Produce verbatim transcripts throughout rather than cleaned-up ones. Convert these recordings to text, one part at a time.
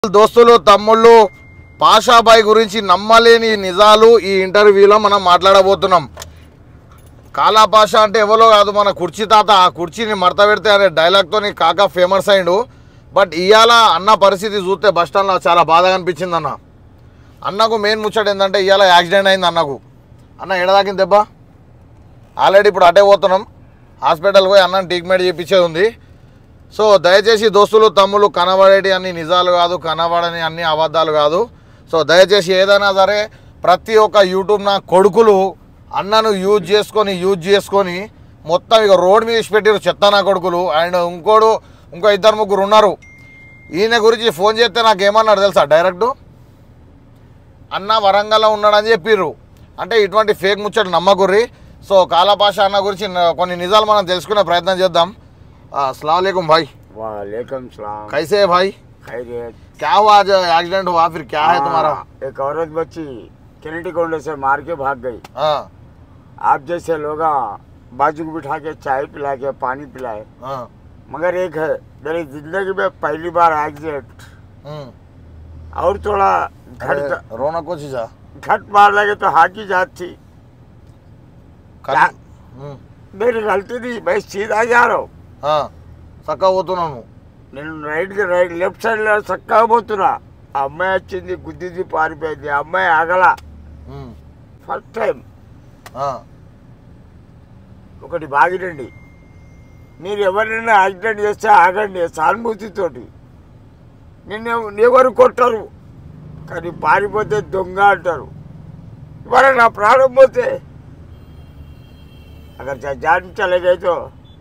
దోస్తులు తమ్ముళ్ళు పాషాబాయ్ గురించి నమ్మలేని నిజాలు ఈ ఇంటర్వ్యూలో మనం మాట్లాడబోతున్నాం. కాలా పాషా అంటే ఎవరో కాదు, మన కుర్చీ తాత. ఆ కుర్చీని మడత పెడితే అనే డైలాగ్తో కాకా ఫేమస్ అయిండు. బట్ ఇవాళ అన్న పరిస్థితి చూస్తే బస్ స్టాండ్లో చాలా బాధగా అనిపించింది. అన్న అన్నకు మెయిన్ ముచ్చట ఏంటంటే ఇవాళ యాక్సిడెంట్ అయింది అన్నకు. అన్న ఎడదాకింది దెబ్బ. ఆల్రెడీ ఇప్పుడు అటే పోతున్నాం, హాస్పిటల్కి పోయి అన్నని ట్రీట్మెంట్ చేయించేది ఉంది. సో దయచేసి దోస్తులు తమ్ముళ్ళు కనబడేటి అన్ని నిజాలు కాదు, కనబడని అన్ని అబద్ధాలు కాదు. సో దయచేసి ఏదైనా సరే ప్రతి ఒక్క యూట్యూబ్ నా కొడుకులు అన్నను యూజ్ చేసుకొని యూజ్ చేసుకొని మొత్తం ఇక రోడ్ మీద పెట్టారు చెత్త నా కొడుకులు. అండ్ ఇంకోడు ఇంకో ఇద్దరు ముగ్గురు ఉన్నారు. ఈయన గురించి ఫోన్ చేస్తే నాకు ఏమన్నాడు తెలుసా, డైరెక్టు అన్న వరంగల్లో ఉన్నాడని చెప్పిర్రు. అంటే ఇటువంటి ఫేక్ ముచ్చట నమ్మకుర్రి. సో కాలా పాషా అన్న గురించి కొన్ని నిజాలు మనం తెలుసుకునే ప్రయత్నం చేద్దాం. अस्सलाम वालेकुम भाई। वालेकुम सलाम। कैसे है भाई? खैरियत। क्या हुआ आज एक्सीडेंट हुआ, फिर क्या है तुम्हारा? एक औरत बच्ची कैनेडी कोंडे से मार के भाग गई। हाँ आप जैसे लोग बाजू को बिठा के चाय पिला के पानी पिलाए। हाँ मगर एक है मेरी जिंदगी में पहली बार एक्सीडेंट और थोड़ा घट रोना कुछ जा घट मार लगे तो हाकी जात थी। मेरी गलती थी, मैं सीधा जा रहा हूँ। సక్క పోతున్నాను నేను రైట్ రైట్ లెఫ్ట్ సైడ్ లో చక్కగా పోతున్నా. ఆ అమ్మాయి వచ్చింది, గుద్దిది, పారిపోయింది. ఆ అమ్మాయి ఆగల. First time. ఒకటి బాగినండి, మీరు ఎవరైనా యాక్సిడెంట్ చేస్తే ఆగండి సానుభూతితోటి. నిన్ను ఎవరు కొట్టరు, కానీ పారిపోతే దొంగ అంటారు. ఇవాళ నా ప్రాణం పోతే అక్కడ జాన్ చలేగైతో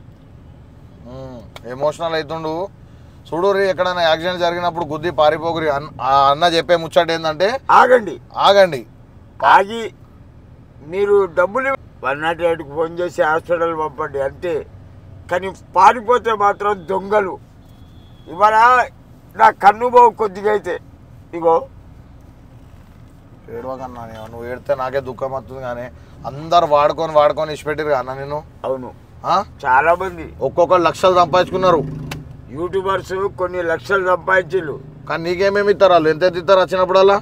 ఎమోషనల్ అవుతుండు. చూడు రీ, ఎక్కడైనా యాక్సిడెంట్ జరిగినప్పుడు గుద్ది పారిపోకురి. అన్న చెప్పే ముచ్చట ఏంటంటే ఆగండి ఆగండి ఆగి మీరు డబ్బులు వన్ నాట్ ఎయిట్కి ఫోన్ చేసి హాస్పిటల్ పంపండి అంతే. కానీ పారిపోతే మాత్రం దొంగలు. ఇవాళ నా కన్ను బావు కొద్దిగా అయితే ఇగో ఏడవకన్నా, నువ్వు ఏడితే నాకే దుఃఖం వస్తుంది. కానీ అందరు వాడుకొని వాడుకొని ఇచ్చిపెట్టిరు అన్న నేను. అవును, చాలా మంది ఒక్కొక్కరు లక్షలు సంపాదించుకున్నారు. యూట్యూబర్స్ కొన్ని లక్షలు సంపాదించారు. కానీ నీకేమేమి ఇస్తారు వాళ్ళు? ఎంత ఇస్తారు వచ్చినప్పుడల్లా?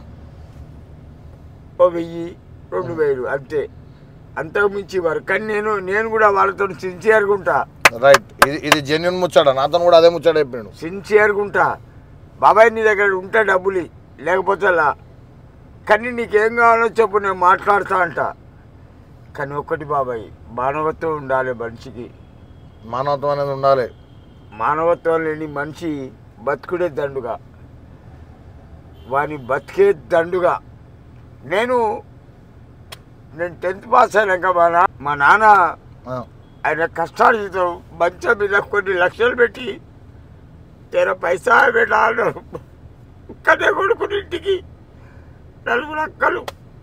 ఓ వెయ్యి రెండు వేలు అంతే, అంతకు మించి ఇవ్వరు. కానీ నేను నేను కూడా వాళ్ళతో సిన్సియర్గా ఉంటా. రైట్, ఇది ఇది జెన్యున్ ముచ్చాడ. నాతో కూడా అదే ముచ్చాడ చెప్పాడు. సిన్సియర్గా ఉంటా. బాబాయ్ నీ దగ్గర ఉంటే డబ్బులు లేకపోతే అలా, కానీ నీకేం కావాలో చెప్పు నేను మాట్లాడుతా అంట. కానీ ఒక్కటి బాబాయ్, మానవత్వం ఉండాలి మనిషికి. మానవత్వం అనేది ఉండాలి. మానవత్వం లేని మనిషి బతుకుడే దండుగా, వాని బతికే దండుగా. నేను నేను టెన్త్ పాస్ అయినాక మా నా మా నాన్న ఆయన కష్టాలు మంచం మీద కొన్ని లక్షలు పెట్టి తెర పైసా పెట్టాను. ఒక్కనే కొడుకుని ఇంటికి నలుగురు అక్కలు.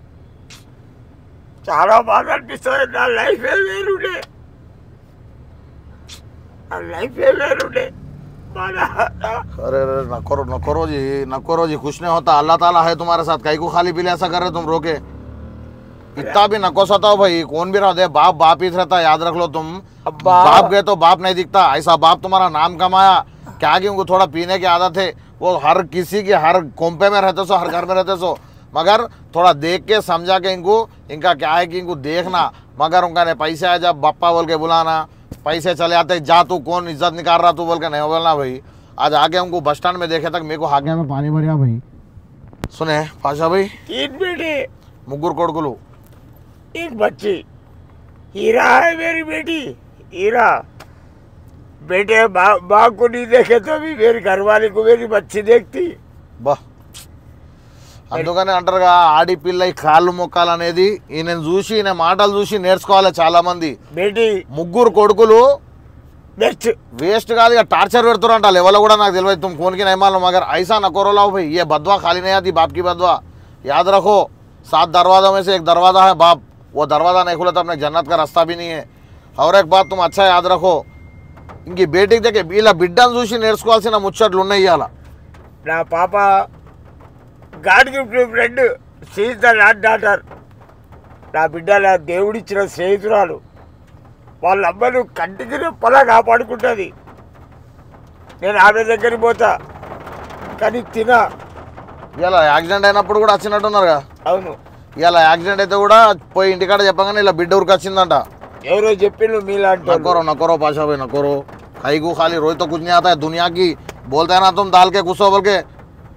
చాలా బాగా అనిపిస్తుంది. నా లైఫే వేరుండే, నా లైఫే వేరుండే. अरे अरे न करो न करो जी, न करो जी, कुछ नहीं होता. अल्लाह ताला है तुम्हारे साथ. कहीं को खाली पीले ऐसा कर रहे तुम रोके. इतना भी नको सताओ भाई. कौन भी रहा दे, बाप बाप ही रहता, याद रख लो तुम. बाप गए तो बाप नहीं दिखता. ऐसा बाप तुम्हारा नाम कमाया क्या कि उनको थोड़ा पीने की आदत है. वो हर किसी की हर कोम्पे में रहते सो, हर घर में रहते सो. मगर थोड़ा देख के समझा के इनको, इनका क्या है कि इनको देखना. मगर उनका नहीं पैसे आए जब बप्पा बोल के बुलाना, पैसे चले आते जा तू कौन इज्जत निकाल रहा तू बोल के नहीं बोलना भाई. आज आगे हमको बस स्टैंड में देखे तक मेरे को हागे में पानी भरिया भाई. सुने पाशा भाई, तीन बेटे, मुग्गुर कोडकुलू, एक बच्ची. हीरा है मेरी बेटी, हीरा. बेटे माँ को नहीं देखे तो भी मेरी घरवाली को मेरी बच्ची देखती. బా అందుకనే అంటారుగా ఆడి పిల్ల కాళ్ళు మొక్కాలనేది. ఈయన చూసి ఈయన మాటలు చూసి నేర్చుకోవాలి చాలా మంది. బేటీ ముగ్గురు కొడుకులు बेस्ट वेस्ट का टार्चर పెడుతురంట. లెవెల్ కూడా నాకు తెలియదు. तुम कौन की नहीं मालूम, मगर ऐसा न करो लाओ भाई. ये बदवा खाली नहीं आती, बाप की बदवा. याद रखो, सात दरवाजों में से एक दरवाजा है बाप. वो दरवाजा नहीं खुला तो अपने जन्नत का रास्ता भी नहीं है. और एक बात तुम अच्छा याद रखो, ఇంకి బేటికి దగ్గర వీళ్ళ బిడ్డను చూసి నేర్చుకోవాల్సిన ముచ్చట్లు ఉన్నాయి. ఇవాళ నా పాప God gift friend, she the lad daughter. నా బిడ్డ నా దేవుడిచ్చిన స్నేహితురాలు. వాళ్ళ అమ్మను కంటికి రెప్పలా కాపాడుకుంటుంది. నేను ఆమె దగ్గరికి పోతా, కానీ తిన ఇలా యాక్సిడెంట్ అయినప్పుడు కూడా వచ్చినట్టున్నారుగా. అవును, ఇలా యాక్సిడెంట్ అయితే కూడా పోయి ఇంటికాడ చెప్పగానే ఇలా బిడ్డ ఊరికి వచ్చిందంట. ఎవరో చెప్పిండు మీలాంటి నకోరో నకోరో పాషా భాయ్ నకోరో ఖైగు ఖాళీ రోహిత్ तो कुछ नहीं आता है दुनिया की बोलते हैं ना तुम दाल के కూర్చో बोल के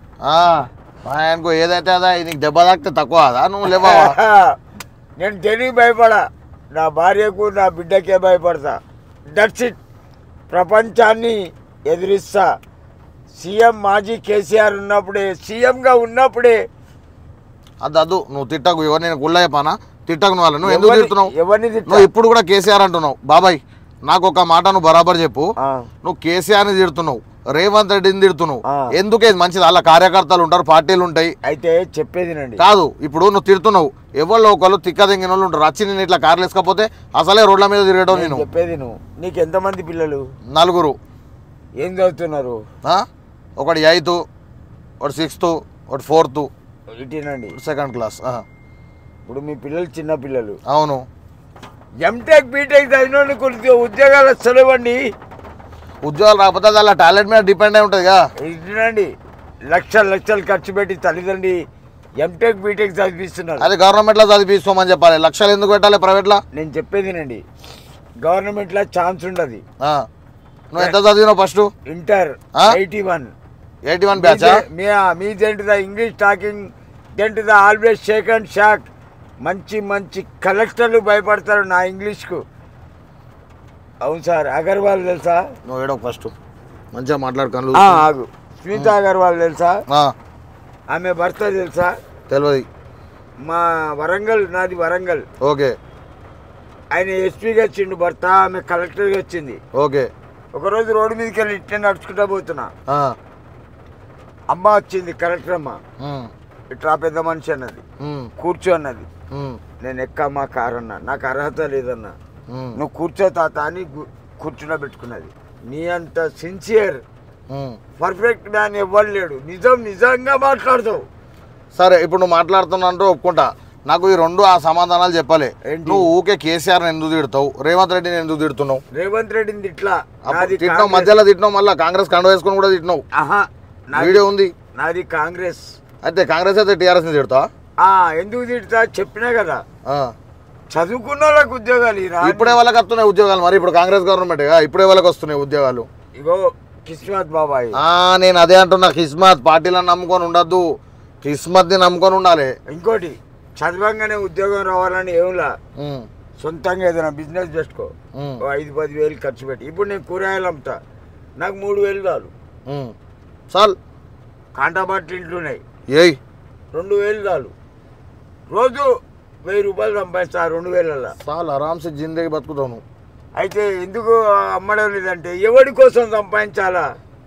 ఆయనకు ఏదైతే అదా నీకు దెబ్బ తాకితే తక్కువ అదా నువ్వు లేవా? నేను దేనికి భయపడా, నా భార్యకు నా బిడ్డకే భయపడతా. That's it. ప్రపంచాన్ని ఎదిరిస్తా. సీఎం మాజీ కేసీఆర్ ఉన్నప్పుడే, సీఎంగా ఉన్నప్పుడే. అది అదు నువ్వు తిట్టకు ఎవరు, నేను గుళ్ళ చెప్పానా తిట్టకు నువ్వు. నువ్వు ఎందుకు తిడుతున్నావు? ఎవరిని నువ్వు ఇప్పుడు కూడా కేసీఆర్ అంటున్నావు. బాబాయ్ నాకు ఒక మాట నువ్వు బరాబర్ చెప్పు. నువ్వు కేసీఆర్ని తిడుతున్నావు, రేవంత్ రెడ్డిని తిడుతున్నావు, ఎందుకే మంచిది? అలా కార్యకర్తలు ఉంటారు, పార్టీలు ఉంటాయి. అయితే చెప్పేది కాదు, ఇప్పుడు నువ్వు తిడుతున్నావు, ఎవరు ఒకళ్ళు తిక్క దింగిన వాళ్ళు ఉంటారు. వచ్చి నేను ఇట్లా కార్లు వేసుకపోతే అసలే రోడ్ల మీద తిరగడం. నేను చెప్పేది నువ్వు, నీకు ఎంతమంది పిల్లలు? నలుగురు. ఏం చదువుతున్నారు? ఒకటి ఎయిత్, ఒకటి సిక్స్త్, ఒకటి ఫోర్త్, ఇటీనండి సెకండ్ క్లాస్. ఇప్పుడు మీ పిల్లలు చిన్న పిల్లలు. అవును. ఎంటెక్ బీటెక్ చదివిన కొద్దిగా ఉద్యోగాలు వస్తలేవండి. ఉద్యోగాలు రాకపోతే అలా టాలెంట్ మీద డిపెండ్ అయి ఉంటుంది కదా. ఇటునండి లక్షలు లక్షలు ఖర్చు పెట్టి తల్లిదండ్రి ఎంటెక్ బీటెక్ చదివిస్తున్నారు. అది గవర్నమెంట్లో చదివిస్తామని చెప్పాలి. లక్షలు ఎందుకు పెట్టాలి ప్రైవేట్లో? నేను చెప్పేదినండి, గవర్నమెంట్లో ఛాన్స్ ఉండదు. నువ్వు ఎంత చదివినావు first? Inter eighty one eighty one batch. Me don't the English talking don't the always shake and shock. మంచి మంచి కలెక్టర్లు భయపడతారు నా ఇంగ్లీష్కు. అవును సార్. అగర్వాల్ తెలుసా? నువ్వు ఏడో ఫస్ట్ మంచిగా మాట్లాడుకోను. ఆగు. స్మిత అగర్వాల్ తెలుసా? ఆమె భర్త తెలుసా? తెలియదు. మా వరంగల్, నాది వరంగల్. ఓకే. ఆయన ఎస్పీగా వచ్చిండు భర్త, ఆమె కలెక్టర్గా వచ్చింది. ఓకే. ఒకరోజు రోడ్డు మీదకి వెళ్ళి ఇట్లా నడుచుకుంటా పోతున్నా, అమ్మ వచ్చింది, కలెక్టర్ అమ్మ. ఇట్లా పెద్ద మనిషి అన్నది, కూర్చో అన్నది. నేను ఎక్కమ్మా కారు అన్నా, నాకు అర్హత లేదన్నా. నువ్వు కూర్చో తాత అని కూర్చున్న పెట్టుకున్నది. నీ అంత సిన్సియర్ పర్ఫెక్ట్ మ్యాన్ ఎవ్వరు లేడు. నిజం నిజంగా మాట్లాడతావు. సరే ఇప్పుడు నువ్వు మాట్లాడుతున్నా ఒప్పుకుంటా. నాకు ఈ రెండు ఆ సమాధానాలు చెప్పాలి. నువ్వు ఊకే కేసీఆర్ ఎందుకు తిడతావు, రేవంత్ రెడ్డిని ఎందుకు తిడుతున్నావు? రేవంత్ రెడ్డిని తిట్లా తిట్టినావు, మధ్యలో తిట్టినావు, మళ్ళీ కాంగ్రెస్ కండ వేసుకుని కూడా తిట్టినావు. వీడియో ఉంది. నాది కాంగ్రెస్. అయితే కాంగ్రెస్ అయితే టీఆర్ఎస్ ని తిడతా? ఎందుకు తిడతా చెప్పినా కదా. చదువుకున్న వాళ్ళకి ఉద్యోగాలు ఇప్పుడే వాళ్ళకి వస్తున్నాయి ఉద్యోగాలు. మరి ఇప్పుడు కాంగ్రెస్ గవర్నమెంట్ ఇప్పుడే వాళ్ళకి వస్తున్నాయి ఉద్యోగాలు. ఇగో కిస్మత్ బాబాయ్. నేను అదే అంటున్నా, కిస్మత్ పార్టీలను నమ్ముకొని ఉండద్దు, కిస్మత్ ని నమ్ముకొని ఉండాలి. ఇంకోటి, చదవంగానే ఉద్యోగం రావాలని ఏంలా, సొంతంగా ఏదైనా బిజినెస్ పెట్టుకో, ఐదు పది వేలు ఖర్చు పెట్టి. ఇప్పుడు నేను కూరగాయలు అమ్ముతా, నాకు మూడు వేలు చాలు చాలు. కాంటా బాటిల్ ఇంట్లున్నాయి, ఏయ్ రెండు వేలు చాలు. రోజు వెయ్యి రూపాయలు సంపాదిస్తా రెండు వేలల్లో చాలు, ఆరామ్సే జిందగీ బతుకుతాను. అయితే ఎందుకు అమ్మడం లేదంటే ఎవరి కోసం సంపాదించాలా,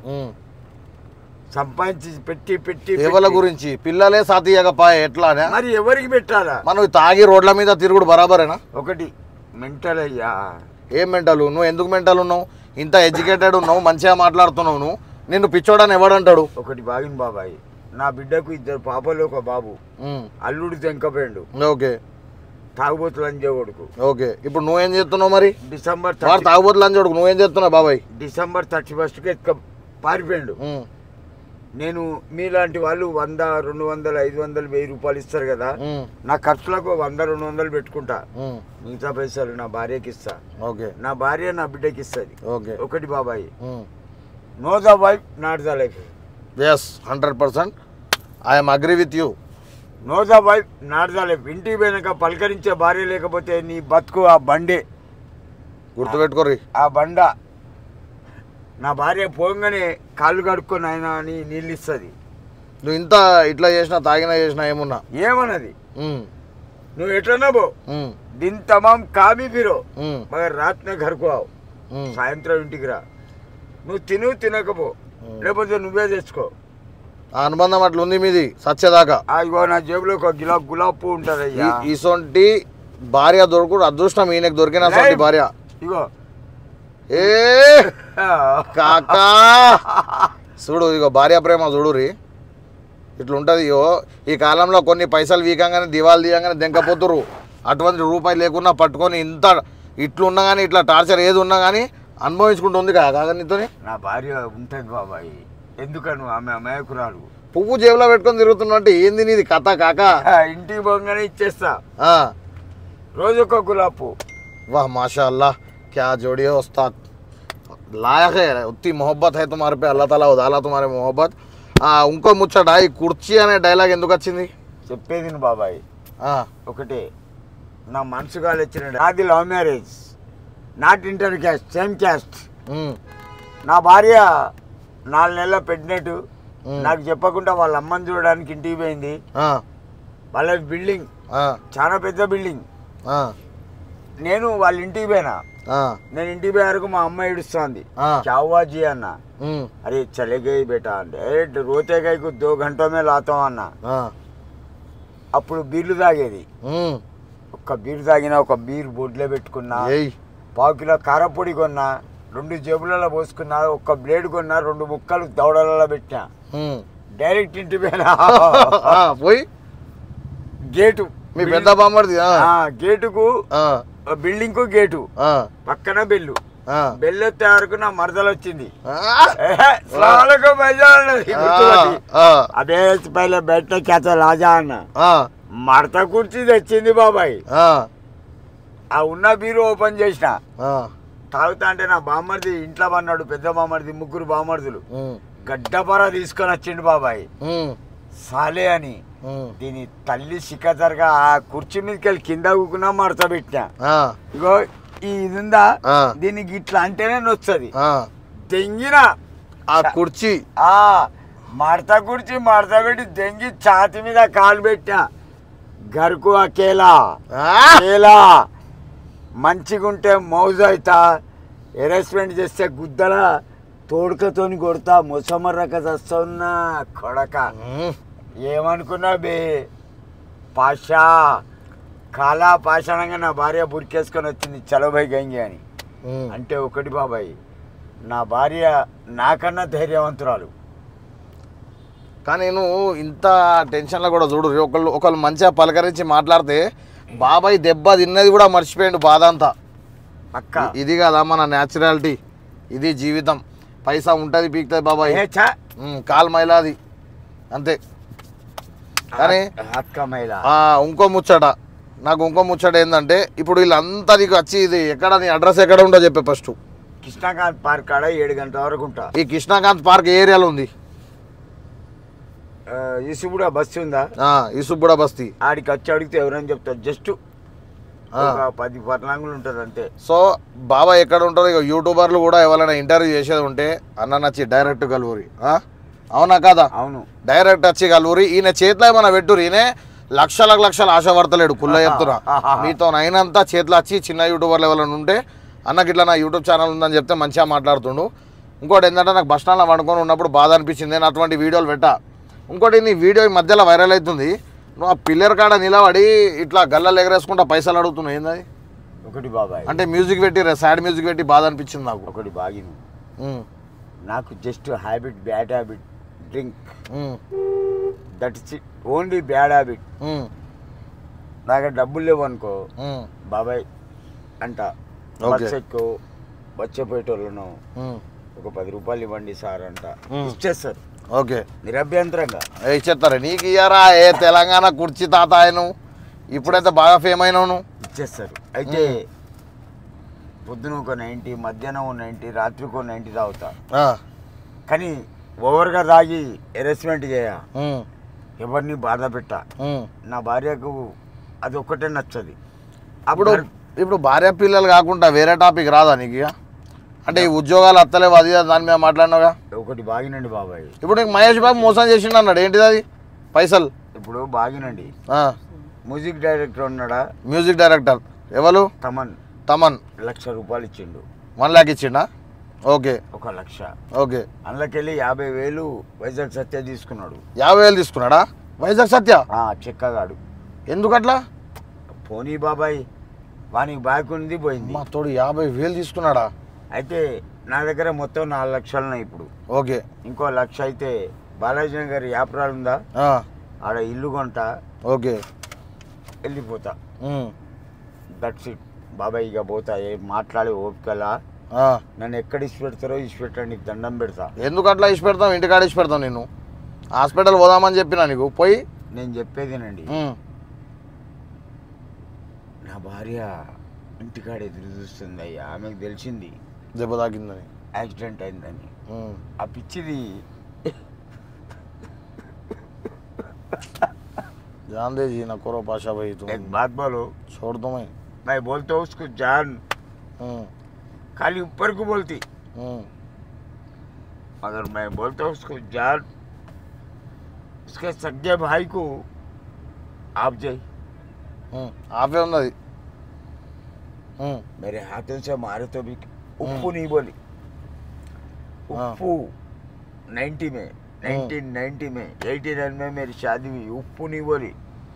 సంపాదించి పెట్టి పెట్టి ఎవరి గురించి పిల్లలే సాతీయకపోయే ఎట్లా మరి ఎవరికి పెట్టాలా? మనం తాగి రోడ్ల మీద తిరుగుడు బరాబరేనా? ఒకటి మెంటల్ అయ్యా. ఏం మెంటల్? నువ్వు ఎందుకు మెంటల్ ఉన్నావు? ఇంత ఎడ్యుకేటెడ్ ఉన్నావు, మంచిగా మాట్లాడుతున్నావు, నువ్వు నిన్ను పిచ్చోడని ఎవడంటాడు? ఒకటి బాగిన బాబాయ్, నా బిడ్డకు ఇద్దరు పాపలు, ఒక బాబు. అల్లుడు తెంకపోయాడు. ఓకే. తాగుబోతు లంజోడుకు. ఓకే. ఇప్పుడు నువ్వేం చేస్తున్నావు మరి? డిసెంబర్ తాగుబోతు లంజోడుకు నువ్వేం చేస్తున్నావు బాబాయ్? డిసెంబర్ థర్టీ ఫస్ట్కి ఎత్తుక పారిపోయాడు. నేను మీలాంటి వాళ్ళు వంద రెండు వందలు ఐదు వందలు వెయ్యి రూపాయలు ఇస్తారు కదా, నా ఖర్చులకు వంద రెండు వందలు పెట్టుకుంటా, మిగతా పైసలు నా భార్యకి ఇస్తా. ఓకే. నా భార్య నా బిడ్డకి ఇస్తుంది. ఓకే. ఒకటి బాబాయ్, no the wife not the life. Yes, hundred percent I'm agree with you. No the wife not the life. ఇంటికి పోయినాక పలకరించే భార్య లేకపోతే నీ బతుకు ఆ బండే. గుర్తుపెట్టుకోర్రి, ఆ బండ. నా భార్య పోగానే కాళ్ళు కడుక్కొని ఆయన అని నీళ్ళు ఇస్తుంది. నువ్వు ఇంత ఇట్లా చేసినా తాగినా చేసినా ఏమున్నా ఏమన్నది? నువ్వు ఎట్లన్నా పో, దిన్ తమాం కామి ఫిరో, మగర్ రాత్రి ఘర్కు ఆవు, సాయంత్రం ఇంటికి రా. నువ్వు తిను తినకపో, లేకపోతే నువ్వే తెచ్చుకో. ఆ అనుబంధం అట్లా ఉంది మీది సచ్చేదాకా. ఇగో నా జేబులో ఒక గిలా గులాబ్ పువ్వు ఉంటుంది అయ్యా. ఇసొంటి భార్య దొరుకుడు అదృష్టం, ఈయనకు దొరికిన భార్య. ఇగో ఏ కాకా చూడు, ఇగో భార్య ప్రేమ చూడురి ఇట్లుంటది. ఇగో ఈ కాలంలో కొన్ని పైసలు వీకంగానే దివాలు తీయంగానే దెంకపోతురు. అటువంటి రూపాయి లేకున్నా పట్టుకొని ఇంత ఇట్లున్నా కానీ ఇట్లా టార్చర్ ఏది ఉన్నా కానీ అనుభవించుకుంటుంది కాక నీతో. నా భార్య ఉంటుంది బాబాయ్, ఎందుకను ఆమె అమాయకురాలు. పువ్వు జేబులో పెట్టుకొని తిరుగుతున్నట్టు ఏంది నీది కథ కాక? ఇంటికి పోగానే ఇచ్చేస్తా ఆ, రోజుకో గులాబ్ పువ్వు. वाह माशाअल्लाह क्या जोड़ी है उस्ताद, लायक है, उतनी मोहब्बत है तुम्हारे पे, अल्लाह ताला उदाला तुम्हारे मोहब्बत. ఆ, ఇంకో ముచ్చట ఈ కుర్చీ అనే డైలాగ్ ఎందుకు వచ్చింది? చెప్పేది బాబాయ్ ఆ, ఒకటే, నా మనసు గాలి వచ్చిన నాది love marriage, not inter caste, same caste. Um, నా భార్య నాలుగు నెలల పెట్టినట్టు ఉమ్, నాకు చెప్పకుండా వాళ్ళ అమ్మని చూడడానికి ఇంటికి పోయింది. ఆ, వాళ్ళ బిల్డింగ్ ఆ, చాలా పెద్ద బిల్డింగ్. ఆ, నేను వాళ్ళ ఇంటికి పోయినా. ఆ, నేను ఇంటికి పోయే వరకు మా అమ్మ ఏడుస్తుంది. ఆ, చావాజీ అన్న, ఉమ్, అరే చలే గయి బేటా అంటే రోతే గైకు దో గంటో మే లాతాం అన్న. ఆ, అప్పుడు బీర్లు తాగేది. ఉమ్, ఒక్క బీరు తాగినా, ఒక బీరు బొడ్లో పెట్టుకున్నా, ఏయ్, పావు కిలో కారపొడి కొన్నా, రెండు జేబులలో పోసుకున్నా, ఒక్క బ్లేడ్ కొన్నా, రెండు ముక్కలు దవడలలో పెట్టినా, ఉమ్, డైరెక్ట్ ఇంటి పైన ఆ, పోయి గేటు, మీ పెద్ద బామ్మడిది. ఆ, ఆ, గేటుకు ఆ, బిల్డింగ్ కు గేటు ఆ, పక్కన బెల్లు. ఆ, బెల్లు ఎత్తే వరకు నా మరదలు వచ్చింది. ఆ, ఏహే, స్లాలకు మజా అన్నది, గుర్తుపట్టి. ఆ, అబే పైన బయట క్యాచ రాజా అన్న, ఆ, మడత కుర్చీ తెచ్చింది బాబాయ్. ఆ, ఆ ఉన్న బీరు ఓపెన్ చేసిన, ఆ, తాగుతా అంటే నా బామ్మడిది ఇంట్లో పన్నాడు, పెద్ద బామ్మడిది, ముగ్గురు బామ్మడిదులు ఉమ్, గడ్డపర తీసుకొని వచ్చిండు బాబాయ్. ఉమ్, సాలే అని ఉమ్, దీని తల్లి సిక్కతరగా ఆ కుర్చీ మీదకి వెళ్ళి కింద కూకున్నా మడత పెట్టినా. ఆ, ఇగో ఈ ఇది ఉందా, ఆ, దీనికి ఇట్లా అంటేనే నొచ్చది. ఆ, తెంగిన ఆ కుర్చీ ఆ మడత కుర్చీ మడత పెట్టి తెంగి ఛాతి మీద కాలు పెట్టా. గరుకు అకేలా ఆ, అకేలా మంచిగుంటే మౌజు అవుతా, హెరాస్మెంట్ చేస్తే గుద్దల తోడుకతోని కొడతా, ముసమర్రక చస్తున్నా కొడక. ఉమ్, ఏమనుకున్నా బే పాషా కాలా పాషాణంగా నా భార్య బురికేసుకొని వచ్చింది, చలోబాయ్ గంగి అని. ఉమ్, అంటే ఒకటి బాబాయ్, నా భార్య నాకన్నా ధైర్యవంతురాలు. కానీ నేను ఇంత టెన్షన్లో కూడా చూడు, ఒకళ్ళు ఒకళ్ళు మంచిగా పలకరించి మాట్లాడితే బాబాయ్ దెబ్బ తిన్నది కూడా మర్చిపోయాడు బాధ అంతా. అక్క ఇది కదా మన న్యాచురాలిటీ, ఇది జీవితం. పైసా ఉంటుంది పీకుతుంది బాబాయ్, ఏ ఛా, ఉమ్, కాలు మైలాది అంతే. కానీ అక్క మైలా ఆ, ఇంకో ముచ్చట, నాకు ఇంకో ముచ్చట ఏంటంటే ఇప్పుడు వీళ్ళంతా నీకు వచ్చి ఇది ఎక్కడ, నీ అడ్రస్ ఎక్కడ ఉందో చెప్పే ఫస్ట్. కృష్ణాకాంత్ పార్క్ కాడ ఏడు గంటల వరకు ఉంటా. ఈ కృష్ణాకాంత్ పార్క్ ఏ ఏరియాలో ఉంది? ఇసుబుడ బస్సు ఉందా, యూసుఫ్గూడ బస్తీ. ఆడికి వచ్చి అడిగితే ఎవరైనా చెప్తారు. జస్ట్ ఒక పది పర్లాంగులు ఉంటుంది అంతే. సో బాబాయ్ ఎక్కడ ఉంటారో ఇక యూట్యూబర్లు కూడా ఎవరైనా ఇంటర్వ్యూ చేసేది ఉంటే అన్న నచ్చి డైరెక్ట్ కలువురి. అవునా కాదా? అవును, డైరెక్ట్ వచ్చి కలువురి. ఈయన చేతిలో ఏమైనా పెట్టురు, ఈయన లక్షలకు లక్షలు ఆశ పడతలేడు, కుల్ల చెప్తున్నా. మీతో అయినంత చేతిలో వచ్చి చిన్న యూట్యూబర్లు ఎవరైనా ఉంటే అన్నకి ఇట్లా నా యూట్యూబ్ ఛానల్ ఉందని చెప్తే మంచిగా మాట్లాడుతుండు. ఇంకోటి ఏంటంటే నాకు బస్ స్టాండ్లో వండుకొని ఉన్నప్పుడు బాధ అనిపించింది, నేను అటువంటి వీడియోలు పెట్టా. ఇంకోటి నీ వీడియో ఈ మధ్యలో వైరల్ అవుతుంది, నువ్వు ఆ పిల్లర్ కాడ నిలబడి ఇట్లా గల్లలు ఎగరేసుకుంటా పైసలు అడుగుతున్నావు, ఏంది ఒకటి బాబాయ్ అంటే? మ్యూజిక్ పెట్టి సాడ్ మ్యూజిక్ పెట్టి బాధ అనిపించింది నాకు. ఒకటి బాగిను, ఉమ్, నాకు just habit, bad habit, drink, um, that is only bad habit. Um, నాకు డబ్బులు లేవు అనుకో ఉమ్, బాబాయ్ అంట, ఓకే. బస్ ఎక్కువ వచ్చేపోయేటోళ్ళను ఉమ్, ఒక పది రూపాయలు ఇవ్వండి సార్ అంట, మ్. ఇచ్చేస్తారు ఓకే. నిరభ్యంతరంగా. ఏ ఇచ్చేస్తారా నీకు? ఇయ్యారా? ఏ తెలంగాణ కుర్చీ తాత ఆయన ఇప్పుడైతే బాగా ఫేమ్ అయినావు నువ్వు. ఇచ్చేస్తారు. అయితే పొద్దున ఒక నైంటీ, మధ్యాహ్నం ఒక నైంటీ, రాత్రికి ఒక నైంటీ తాగుతా. ఆ, కానీ ఓవర్గా తాగి హెరాస్మెంట్ చేయ, ఉమ్, ఎవరిని బాధ పెట్ట. ఉమ్. నా భార్యకు అది ఒక్కటే నచ్చది. ఇప్పుడు ఇప్పుడు భార్య పిల్లలు కాకుండా వేరే టాపిక్ రాదా నీకు ఇక? అంటే ఈ ఉద్యోగాలు అత్తలేవు అది ఇది దాని మీద మాట్లాడినావుగా. ఒకటి బాగినండి బాబాయ్, ఇప్పుడు నీకు మహేష్ బాబు మోసం చేసిండు అన్నాడు, ఏంటిది అది? పైసలు. ఇప్పుడు బాగినండి. ఆ, మ్యూజిక్ డైరెక్టర్ ఉన్నాడా, మ్యూజిక్ డైరెక్టర్ ఎవరు? తమన్, తమన్. లక్ష రూపాయలు ఇచ్చిండు. వన్ ల్యాక్ ఇచ్చిండా? ఓకే, ఒక లక్ష. ఓకే. అందులోకెళ్ళి యాభై వేలు వైజాగ్ సత్య తీసుకున్నాడు. యాభై వేలు తీసుకున్నాడా వైజాగ్ సత్య? ఆ, చెక్కగాడు. ఎందుకట్లా? పోనీ బాబాయ్, వానికి బాకి ఉంది పోయింది. మా తోడు యాభై వేలు తీసుకున్నాడా? అయితే నా దగ్గర మొత్తం నాలుగు లక్షలు ఉన్నాయి ఇప్పుడు. ఓకే. ఇంకో లక్ష అయితే బాలాజీ నగర్ యాప్రాలు ఉందా, ఆ, ఆడ ఇల్లు కొంటా, ఓకే. వెళ్ళిపోతా. ఉమ్, దట్స్ ఇట్ బాబాయ్. ఇక పోతా, ఏం మాట్లాడే ఓపికలా. ఆ. నన్ను ఎక్కడ ఇచ్చి పెడతారో ఇచ్చి పెట్టండి, దండం పెడతా. ఎందుకు అట్లా ఇచ్చి పెడతాం? ఇంటికాడ ఇచ్చి పెడతాం నేను. హాస్పిటల్ పోదామని చెప్పినా నీకు పోయి. నేను చెప్పేదేనండి, నా భార్య ఇంటికాడ ఎదురు చూస్తుంది అయ్యా. ఆమెకు తెలిసింది దెబ్బ తాకిందని, యాక్సిడెంట్ అయిందని. ఆ పిచ్చిది जान दे जी ना करो पाशा भाई तुम एक बात बोलो, छोड़ दो मैं मैं बोलता हूँ उसको जान, खाली ऊपर को बोलती, अगर मैं बोलता हूँ उसको जान, उसके सगे भाई को आप जाए आपे उन्नది मेरे हाथों से मारे तो भी उप्पू नहीं बोली. उप्पू नाइन्टी में नाइनटीन नाइन्टी में एटी नाइन में मेरी शादी हुई. उप्पू नहीं बोली.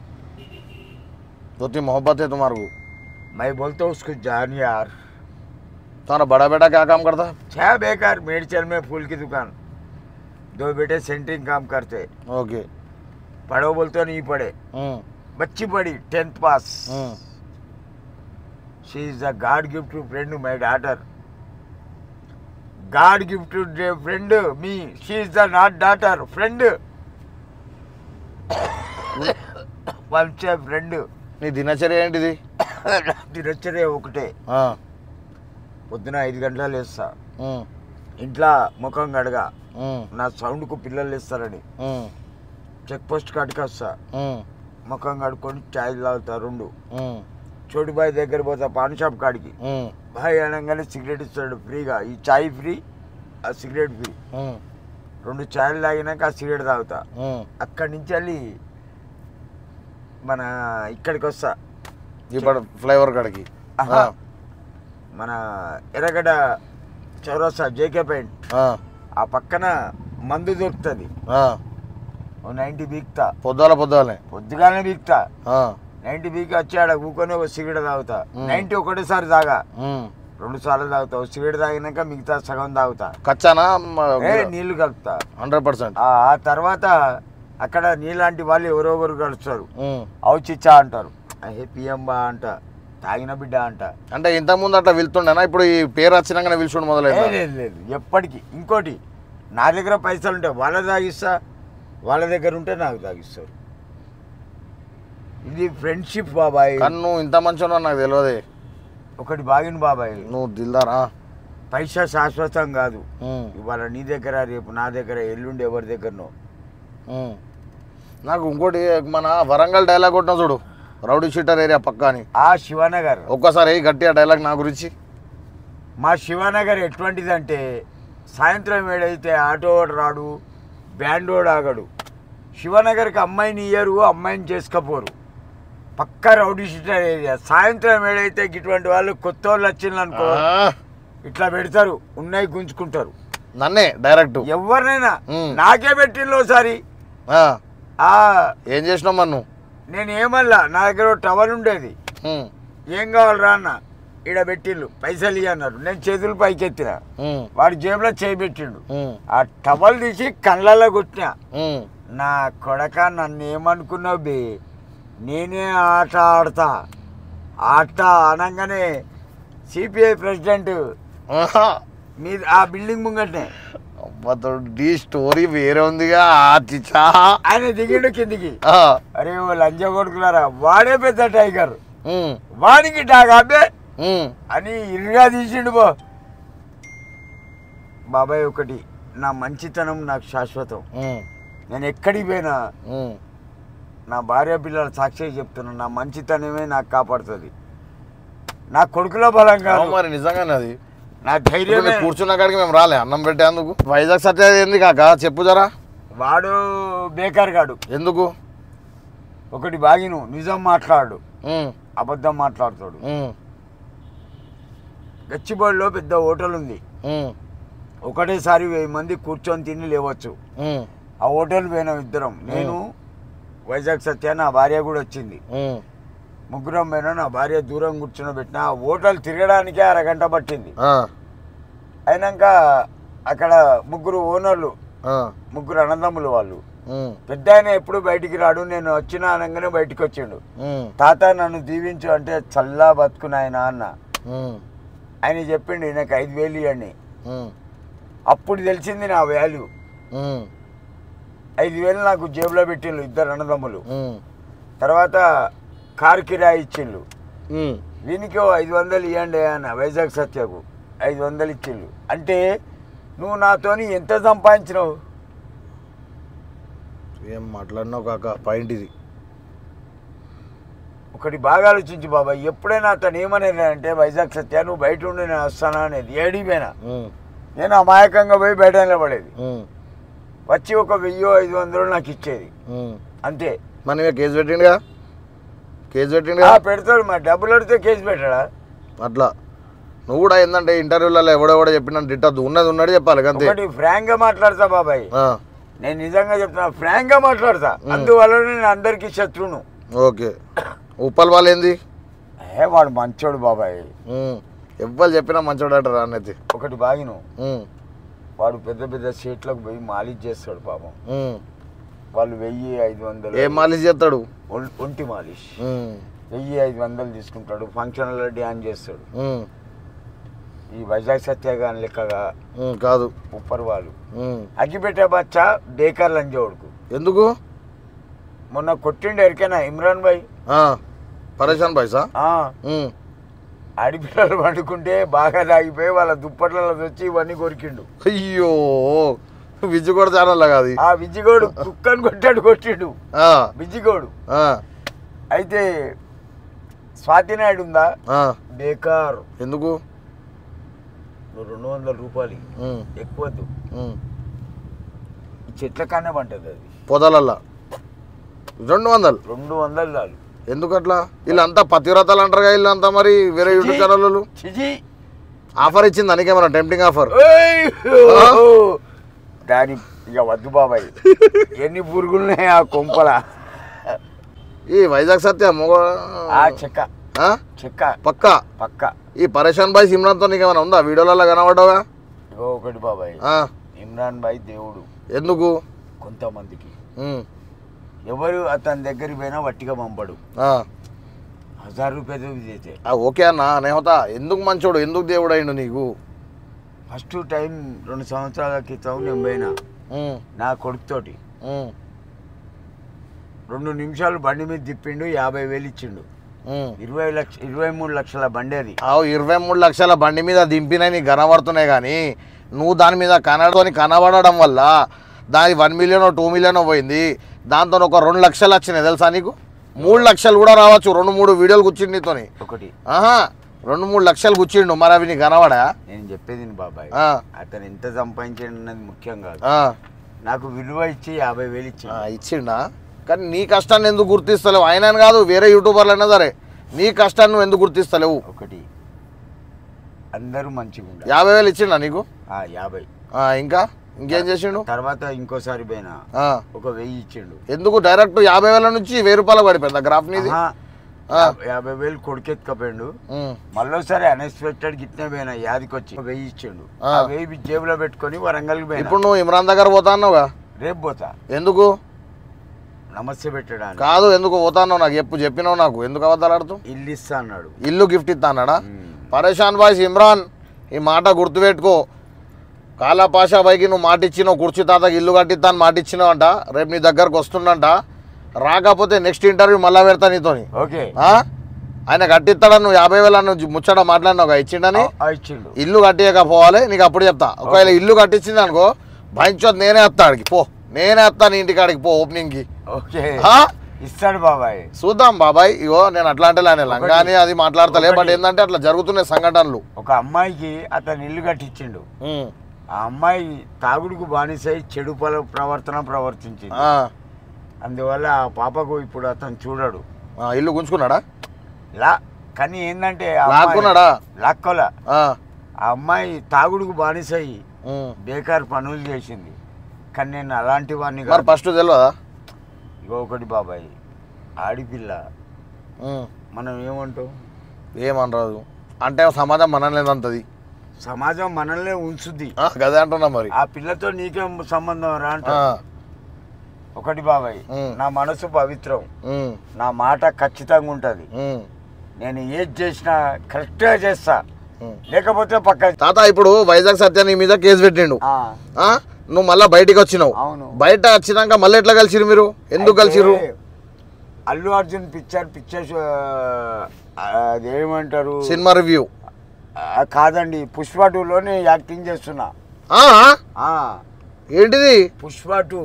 तो इतनी मोहब्बत है तुम्हारे को. मैं बोलता हूँ उसको जान यार. तुम्हारा बड़ा बेटा क्या काम करता है? छह बेकार मेडचल में फूल की दुकान. दो बेटे सेंटरिंग काम करते. ओके. पढ़ो बोलते नहीं पढ़े. बच्ची पढ़ी tenth pass. She is the God gift to friend my daughter. God give to the friend me. She is the not daughter, friend. One friend. నీ దినచర్య ఏంటిది? దినచర్య ఒకటే. పొద్దున ఐదు గంటల లేస్తా, ఇంట్లో ముఖం కడగా, నా సౌండ్కు పిల్లలు లేస్తారని చెక్ పోస్ట్ కాడికి వస్తా, ముఖం కడుక్కొని చాయ్ తాగుతా రెండు. చోటు బాయ్ దగ్గర పోతా పాన్ షాప్ కాడికి, బాయ్ అనగానే సిగరెట్ ఇస్తాడు ఫ్రీగా. ఈ చాయ్ ఫ్రీ, ఆ సిగరెట్ ఫ్రీ. రెండు చాయలు తాగినాక ఆ సిగరెట్ తాగుతా. అక్కడి నుంచి వెళ్ళి మన ఇక్కడికి వస్తా, ఇప్పుడు ఫ్లైఓవర్ కాడికి, మన ఎర్రగడ్డ చౌరస్తా జేకే పెయింట్ ఆ పక్కన మందు దొరుకుతుంది. నైన్టీ బీక్తా, పొద్దుగాల పొద్దుగాలే పొద్దుగానే బీక్తా. నైన్టీ బీకి వచ్చి ఆడ కూకొని ఒక సిగరెట్ తాగుతా. నైన్టీ ఒకటేసారి తాగా, రెండు సార్లు తాగుతా. ఒక సిగరెట్ తాగినాక మిగతా సగం తాగుతా. కచ్చానా నీళ్లు కలుపుతా హండ్రెడ్ పర్సెంట్. ఆ తర్వాత అక్కడ నీలాంటి వాళ్ళు ఎవరో ఒకరు కలుస్తారు. అవుచిచ్చా అంటారు, పిఎంబా అంట, తాగిన బిడ్డ అంట. అంటే ఇంతకుముందు అట్లా వెళ్తుండేనా? ఇప్పుడు ఈ పేరు వచ్చినాకనే పిలుచుండు మొదలైంది? లేదు లేదు, ఎప్పటికీ. ఇంకోటి, నా దగ్గర పైసలు ఉంటే వాళ్ళ తాగిస్తా, వాళ్ళ దగ్గర ఉంటే నాకు తాగిస్తారు. ఇది ఫ్రెండ్షిప్ బాబాయ్. కన్ను ఇంత మంచిగా నాకు తెలియదు. ఒకటి బాగిన బాబాయ్, నువ్వు దిల్దారా. పైసా శాశ్వతం కాదు. ఇవాళ నీ దగ్గర, రేపు నా దగ్గర, ఎల్లుండి ఎవరి దగ్గరనో. నాకు ఇంకోటి, మన వరంగల్ డైలాగ్ కొట్టిన చూడు, రౌడీ షీటర్ ఏరియా పక్క అని. ఆ శివనగర్ ఒక్కసారి గట్టిగా డైలాగ్ నా గురించి. మా శివనగర్ ఎటువంటిదంటే, సాయంత్రం ఏడైతే ఆటోడు రాడు, బ్యాండోడు ఆగడు. శివనగర్కి అమ్మాయిని ఇయ్యరు, అమ్మాయిని చేసుకపోరు. పక్క రౌడీ షీటర్ ఏరియా. సాయంత్రం ఏడైతే ఇటువంటి వాళ్ళు కొత్త వాళ్ళు వచ్చిందనుకో, ఇట్లా పెడతారు, ఉన్నాయి గుంజుకుంటారు. నన్నే డైరెక్ట్ ఎవరినైనా. నాకే పెట్టిండ్రు ఒకసారి. ఏం చేసినావు మరి నువ్వు? నేను ఏమల్లా, నా దగ్గర టవల్ ఉండేది. ఏం కావాలరా అన్న, ఈడ పెట్టిండు, పైసలు ఇయ్య అన్నారు. నేను చేతులు పైకెత్తిన, వాడి జేబులో చేయి పెట్టిండు. ఆ టవల్ తీసి కళ్ళల్లో కొట్టినా. నా కొడక, నన్ను ఏమనుకున్నావు బే, నేనే ఆట ఆడతా. ఆట అనగానే సిపిఐ ప్రెసిడెంట్ మీ ఆ బిల్డింగ్ ముంగట్నే. డి స్టోరీ వేరే ఉందిగా. ఆయన దిగిండు కిందికి. అరే ఓ లంజ కొడుకులారా, వాడే పెద్ద టైగర్, వానికి డాగాబే అని ఇరుగా తీసిండు. బో బాబాయ్, ఒకటి, నా మంచితనం నాకు శాశ్వతం. నేను ఎక్కడికి పోయినా నా భార్య పిల్లల సాక్షి చెప్తున్నా, నా మంచితనమే నాకు కాపాడుతుంది. నా కొడుకులో బలంగా. మరి నిజంగానే అది నా ధైర్యం. కూర్చున్న కాడికి మేము రాలే అన్నం పెట్టేందుకు. వైజాగ్ సత్య ఏంది కాక చెప్పు జరా. వాడు బేకార్ గాడు. ఎందుకు? ఒకటి బాగిను, నిజం మాట్లాడు, అబద్ధం మాట్లాడుతాడు. గచ్చిబౌలిలో పెద్ద హోటల్ ఉంది. ఒకటేసారి వెయ్యి మంది కూర్చొని తిని లేవచ్చు. ఆ హోటల్ పోయినాం ఇద్దరం, నేను వైజాగ్ సత్య, నా భార్య కూడా వచ్చింది. ముగ్గురం పోయినా, నా భార్య దూరం కూర్చొని పెట్టిన. ఆ హోటల్ తిరగడానికే అరగంట పట్టింది. అయినాక అక్కడ ముగ్గురు ఓనర్లు, ముగ్గురు అన్నదమ్ములు వాళ్ళు. పెద్ద ఆయన ఎప్పుడు బయటికి రాడు, నేను వచ్చిన అనగానే బయటికి వచ్చిండు. తాత నన్ను దీవించు అంటే, చల్లా బతుకునాయన అన్న. ఆయన చెప్పిండు, నాకు ఐదు వేలు ఇవ్వండి. అప్పుడు తెలిసింది నా వాల్యూ. ఐదు వేలు నాకు జేబులో పెట్టిండ్రు ఇద్దరు అన్నదమ్ములు. ఉమ్, తర్వాత కారు కిరాయి ఇచ్చిండ్రు. ఉమ్. వీనికి ఐదు వందలు ఇవ్వండి అన్న వైజాగ్ సత్యకు ఐదు వందలు ఇచ్చిండ్రు. అంటే నువ్వు నాతోని ఎంత సంపాదించినావు? ఏం మాట్లాడినావు కాక, పాయింట్ ఇది. ఒకటి బాగా ఆలోచించు బాబాయ్. ఎప్పుడైనా అతను ఏమనేది అంటే వైజాగ్ సత్య నువ్వు బయట ఉండి నేను వస్తానా అనేది. ఏడిపోయినా ఉమ్, నేను అమాయకంగా పోయి బయట నిలబడేది. ఉమ్, వచ్చి ఒక వెయ్యో ఐదు వందలు నాకు ఇచ్చేది ఉమ్. అంతే. మరి నువ్వే కేసు పెట్టిండుగా, కేసు పెట్టిండుగా. ఆ, పెడతాడు మరి డబ్బులు అడిగితే కేసు పెట్టాడా? అట్లా నువ్వు కూడా ఏంటంటే ఇంటర్వ్యూలలో ఎవడెవడో చెప్పినట్టు తిట్టద్దు, ఉన్నది ఉన్నది చెప్పాలి అంతే. ఒకటి ఫ్రాంక్ గా మాట్లాడతా బాబాయ్, ఆ, నేను నిజంగా చెప్తున్నా, ఫ్రాంక్ గా మాట్లాడతా. అందువల్ల నేను అందరికి శత్రువును. ఓకే. ఉప్పల్ వాళ్ళు ఏంది? ఏ వాడు మంచోడు బాబాయ్. ఉమ్, ఎవ్వరు చెప్పినా మంచోడు అంటారు అన్నది. ఒకటి బాగిను, ఉమ్, వాడు పెద్ద పెద్ద సీట్లకు పోయి మాలిష్ చేస్తాడు పాపం. ఉమ్. వాళ్ళు వెయ్యి ఐదు వందలు ఏం మాలిష్ చేస్తాడు? ఒం- ఒంటి మాలిష్ ఉమ్, వెయ్యి ఐదు వందలు తీసుకుంటాడు. ఫంక్షన్లో డ్యాన్స్ చేస్తాడు. ఉమ్, ఈ వైజాగ్ సత్యాగాని లెక్కగా ఉమ్, కాదు. ఉప్పర్ వాళ్ళు ఉమ్. అగ్గిపెట్టే బచ్చా డేకర్ లంజోడుకు ఎందుకు? మొన్న కొట్టిండు ఎరికైనా ఇమ్రాన్ భాయ్. ఆ, పరేషాన్ పైసా. ఆ, ఆడిపిల్లలు పండుకుంటే బాగా తాగిపోయి వాళ్ళ దుప్పట్లలో వచ్చి ఇవన్నీ కొరికిండు. అయ్యో, విజ్జుగోడ ఛానల్ కాదు. ఆ విజ్జిగోడు కుక్కని కొట్టాడు, కొట్టిండు విజ్జిగోడు. అయితే స్వాతి నాయుడు ఉందా, బేకార్. ఎందుకు? నువ్వు రెండు వందల రూపాయలు ఎక్కువద్దు, చెట్ల కన్నా పంటది అది పొదలల్లా. రెండు వందలు రెండు వందలు చాలు. ఎందుకు అట్లా? వీళ్ళంతా పతివ్రతలు అంటారుగా వీళ్ళంతా. మరి వేరే యూట్యూబ్ ఛానళ్ళు ఆఫర్ ఇచ్చింది దానికేమన్నా టెంప్టింగ్ ఆఫర్? దాని ఇక వద్దు బాబాయ్, ఎన్ని పురుగులున్నాయి ఆ కొంపల. ఈ వైజాగ్ సత్య మొగ చెక్క చెక్క పక్క పక్క. ఈ పరేషాన్ బాయ్ సిమ్రాన్ తో నీకేమైనా ఉందా? వీడియోలలో కనబడ్డావా? ఇగో ఒకటి బాబాయ్, ఇమ్రాన్ బాయ్ దేవుడు. ఎందుకు? కొంతమందికి ఎవరు అతని దగ్గరికి పోయినా వట్టిగా పంపడు. హజార్ రూపాయలు అయితే ఓకే అన్న నేహోతా. ఎందుకు మంచోడు, ఎందుకు దేవుడు అయిండు నీకు? ఫస్ట్ టైం రెండు సంవత్సరాల క్రితం నేను పోయినా నా కొడుకుతోటి. రెండు నిమిషాలు బండి మీద తిప్పిండు, యాభై వేలు ఇచ్చిండు. ఇరవై లక్ష ఇరవై మూడు లక్షల బండి అది. ఇరవై మూడు లక్షల బండి మీద దింపినాయి నీకు కనబడుతున్నాయి, కానీ నువ్వు దాని మీద కనడని కనబడడం వల్ల దాని వన్ మిలియనో టూ మిలియనో పోయింది. దాంతో ఒక రెండు లక్షలు వచ్చినాయి తెలుసా నీకు? మూడు లక్షలు కూడా రావచ్చు. రెండు మూడు వీడియోలు కూర్చుండి నీతోని. ఒకటి ఆహా రెండు మూడు లక్షలు కూర్చిండు. మరి అవి నీకు కనబడా? నేను చెప్పేది బాబాయ్, అతను ఎంత సంపాదించాడు అన్నది ముఖ్యం కాదు. నాకు విలువ ఇచ్చి యాభై వేలు ఇచ్చి ఇచ్చిండా? కానీ నీ కష్టాన్ని ఎందుకు గుర్తిస్తలేవు? ఆయన కాదు, వేరే యూట్యూబర్లు అయినా సరే నీ కష్టాన్ని నువ్వు ఎందుకు గుర్తిస్తలేవు? ఒకటి అందరూ మంచిగా ఉండాలి. యాభై వేలు ఇచ్చిండా నీకు? యాభై. ఇంకా ఇంకేం చేసిండు? తర్వాత ఇంకోసారి పోయినా ఒక వెయ్యి ఇచ్చిండు. ఎందుకు? డైరెక్ట్ యాభై వేల నుంచి వెయ్యి రూపాయలు పడిపోయింది గ్రాఫ్ నీది. యాభై వేలు కొడుకెత్తుకపోయిండు. మళ్ళీసారి అన్ఎక్స్పెక్టెడ్ గిట్నే పోయినా యాదికొచ్చి వెయ్యి ఇచ్చిండు. వెయ్యి జేబులో పెట్టుకొని వరంగల్కి పోయినా. ఇప్పుడు నువ్వు ఇమ్రాన్ దగ్గర పోతా అన్నావుగా? రేపు పోతా. ఎందుకు? నమస్తే పెట్టడానికి కాదు. ఎందుకు పోతాన్నావు నాకు చెప్పు. చెప్పినావు నాకు. ఎందుకు అబద్ధాలు ఆడుతూ? ఇల్లు ఇస్తా అన్నాడు. ఇల్లు గిఫ్ట్ ఇస్తా అన్నాడా? పరేషాన్ బాయ్స్ ఇమ్రాన్, ఈ మాట గుర్తుపెట్టుకో. కాలా పాషా బాయ్కి నువ్వు మాట ఇచ్చినావు, కుర్చీ తాతకి ఇల్లు కట్టిస్తా అని మాట ఇచ్చినావు అంట. రేపు నీ దగ్గరకు వస్తుండంట. రాకపోతే నెక్స్ట్ ఇంటర్వ్యూ మళ్ళా పెడతా నీతోని. ఓకే. ఆయన కట్టిస్తాడని నువ్వు యాభై వేల నువ్వు ముచ్చట మాట్లాడినావు ఇచ్చిండని. ఇచ్చిండు. ఇల్లు కట్టియకపోవాలి నీకు అప్పుడు చెప్తా. ఒకవేళ ఇల్లు కట్టించింది అనుకో భయించోది నేనే వస్తా ఆడికి పో. నేనే వస్తా నీ ఇంటికి ఆడికి పో ఓపెనింగ్ కి. ఇస్తాడు బాబాయ్. చూద్దాం బాబాయ్. ఇగో నేను అట్లా అంటే లంగాని అది మాట్లాడతలే. బట్ ఏంటంటే అట్లా జరుగుతున్నాయి సంఘటనలు. ఒక అమ్మాయికి అతను ఇల్లు కట్టించిండు. ఆ అమ్మాయి తాగుడుకు బానిసై చెడు ప్రవర్తన ప్రవర్తించింది. అందువల్ల ఆ పాపకు ఇప్పుడు అతను చూడడు. ఇల్లు గుంజుకున్నాడా? లా కానీ ఏంటంటే లాక్కున్నాడా? లాక్కోలా. ఆ అమ్మాయి తాగుడుకు బానిసై బేకార్ పనులు చేసింది. కానీ నేను అలాంటి వాడిని ఫస్ట్ తెలియదా? ఇగో ఒకటి బాబాయ్, ఆడిపిల్ల మనం ఏమంటాం? ఏమనరాదు అంటే సమాజం మనలేదంతది. సమాజం మనల్నే ఉంచుద్ది. గదే అంటున్నా. మరి ఆ పిల్లతో నీకేం సంబంధం రా అంట. ఒకటి బాబాయ్, నా మనసు పవిత్రం, నా మాట ఖచ్చితంగా ఉంటది. నేను ఏది చేసినా కరెక్ట్గా చేస్తా, లేకపోతే పక్క. తాత ఇప్పుడు వైజాగ్ సత్య నీ మీద కేసు పెట్టిండు. నువ్వు మళ్ళీ బయటికి వచ్చినావు. అవును. బయట వచ్చినాక మళ్ళీ ఎట్లా కలిసిరు మీరు? ఎందుకు కలిసిరు? అల్లు అర్జున్ పిక్చర్ పిక్చర్ అదేమంటారు సినిమా రివ్యూ కాదండి, పుష్ప టూలోనే యాక్టింగ్ చేస్తున్నా. ఏంటిది పుష్ప టూ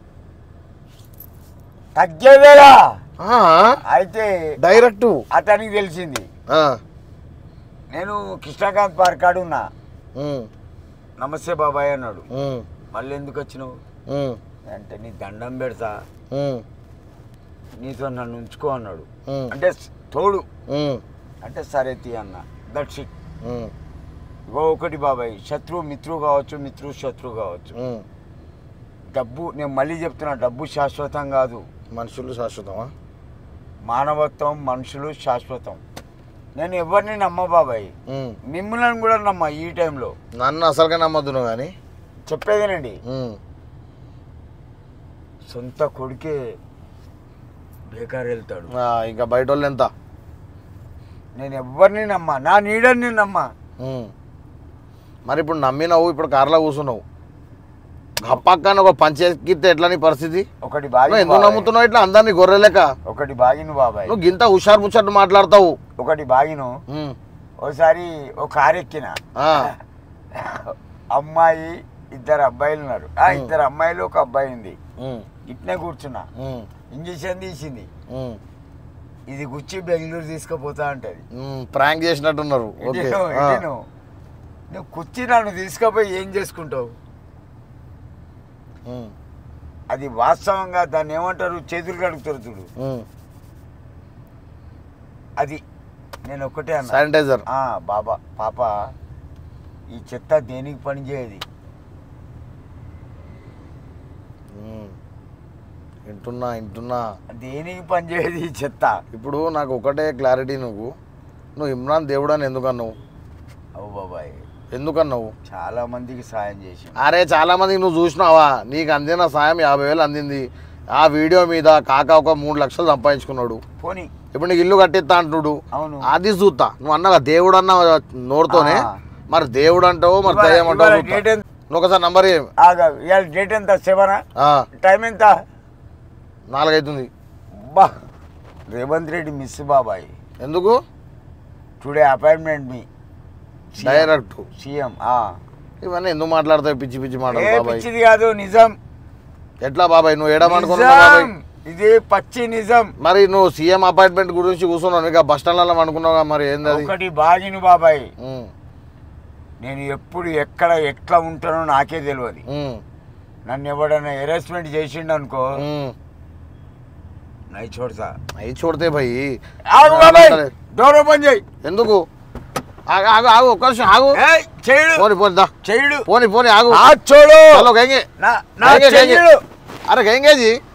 తగ్గేవేరా. అయితే డైరెక్ట్ అతనికి తెలిసింది. నేను కృష్ణకాంత్ పార్క్ కాడు ఉన్నా. నమస్తే బాబాయ్ అన్నాడు. మళ్ళీ ఎందుకు వచ్చినావు అంటే నీ దండం పెడతా, నీతో నన్ను ఉంచుకో అన్నాడు. అంటే తోడు అంటే సరే తీ అన్న. That's it. ఇగో ఒకటి బాబాయ్, శత్రువు మిత్రువు కావచ్చు, మిత్రువు శత్రువు కావచ్చు. డబ్బు నేను మళ్ళీ చెప్తున్నా, డబ్బు శాశ్వతం కాదు, మనుషులు శాశ్వతమా? మానవత్వం మనుషులు శాశ్వతం. నేను ఎవరిని నమ్మ బాబాయ్, మిమ్మల్ని కూడా నమ్మ. ఈ టైంలో నన్ను అసలుగా నమ్మద్దు నువ్వు కానీ చెప్పేదేనండి. సొంత కొడుకే బేకారు వెళ్తాడు, ఇంకా బయట వాళ్ళు ఎంత. నేను ఎవరిని నమ్మ, నా నీడని నమ్మ. మరి ఇప్పుడు నమ్మినావు, ఇప్పుడు కార్లో కూర్చున్నావు, పక్కన ఒక పంచేకితే ఎట్లా నీ పరిస్థితి? ఒకటి బాగా ఎందుకు నమ్ముతున్నావు ఇట్లా అందరినీ గొర్రెలేక? ఒకటి బాగిను బాబాయ్, నువ్వు గింత హుషారు ముచ్చట్టు మాట్లాడతావు. ఒకటి బాగిను. ఒకసారి ఒక కారు ఎక్కిన, అమ్మాయి ఇద్దరు అబ్బాయిలు ఉన్నారు. ఆ ఇద్దరు అమ్మాయిలు ఒక అబ్బాయి ఉంది. ఇట్నే కూర్చున్నా, ఇంజక్షన్ తీసింది, ఇది గుచ్చి బెంగళూరు తీసుకుపోతా అంటది. ప్రాంక్ చేసినట్టున్నారు. నువ్వు కుర్చీ నన్ను తీసుకుపోయి ఏం చేసుకుంటావు? అది వాస్తవంగా దాన్ని ఏమంటారు, చేతులు కడుగుతారు చూడు, అది. నేను ఒక్కటే అన్నా, శానిటైజర్. బాబా పాప ఈ చెత్త దేనికి పనిచేయదు. వింటున్నా వింటున్నా దేనికి పనిచేయదు ఈ చెత్త. ఇప్పుడు నాకు ఒకటే క్లారిటీ, నువ్వు నువ్వు ఇమ్రాన్ దేవుడు అని ఎందుకు అన్నావు? అవు బాబాయ్, ఎందుకు అన్నావు? చాలా మందికి సాయం చేసి. అరే చాలా మందికి నువ్వు చూసినావా? నీకు అందిన సాయం యాభై వేలు అందింది. ఆ వీడియో మీద కాక ఒక మూడు లక్షలు సంపాదించుకున్నాడు. పోనీ ఇప్పుడు నీకు ఇల్లు కట్టిస్తా అంటున్నాడు. అవును, అది చూస్తా. నువ్వు అన్నావా దేవుడు అన్న నోరుతోనే, మరి దేవుడు అంటావు, మరి దయ్యం అంటావు. నువ్వు ఒకసారి నంబర్ డేట్ ఎంత? సెవెనా? టైం ఎంత? నాలుగైతుంది. బా రేవంత్ రెడ్డి మిస్ బాబాయ్. ఎందుకు? టుడే అపాయింట్మెంట్ మీ డైరెక్ట్ సీఎం. ఇవన్నీ ఎందుకు మాట్లాడతావు పిచ్చి పిచ్చి మాట్లాడు? పిచ్చిది కాదు, నిజం. ఎట్లా బాబాయ్ నువ్వు ఏడమనుకున్నావు? ఇది పచ్చి నిజం. మరి నువ్వు సీఎం అపాయింట్మెంట్ గురించి కూర్చున్నావు, ఇక బస్ స్టాండ్లలో అనుకున్నావుగా, మరి ఏంది అది? ఒకటి బాగిను బాబాయ్, నేను ఎప్పుడు ఎక్కడ ఎట్లా ఉంటానో నాకే తెలియదు. నన్ను ఎవడన్నా హెరాస్మెంట్ చేసిండు అనుకో, నై చూడతా నై చూడితే భయ్. డోర్ ఓపెన్ చేయి. ఎందుకు? ఆగు ఆగు ఆగు ఒక్క నిమిషం ఆగు. చేయుడు పోని పోని దా చేయుడు పోని పోని ఆగు. చూడు చలో గంగే. అరే అరే గంగేజీ